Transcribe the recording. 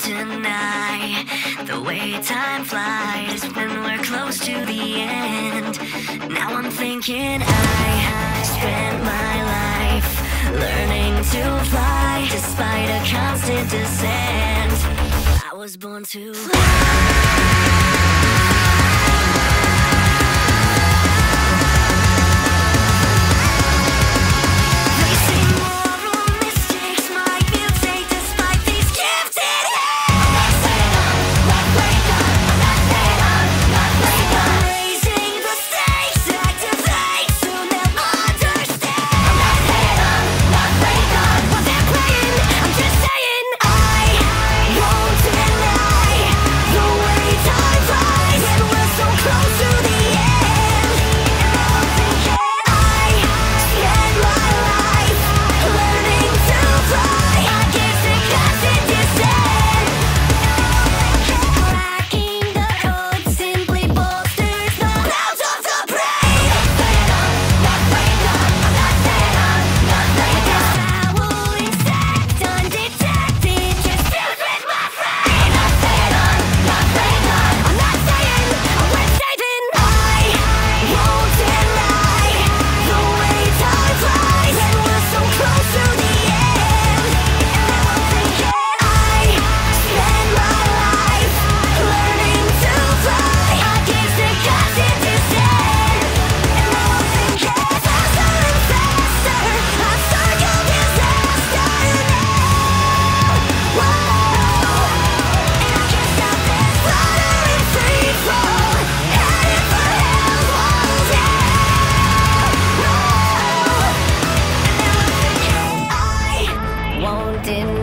deny the way time flies when we're close to the end. Now I'm thinking I spent my life learning to fly despite a constant descent. I was born to fly. Deny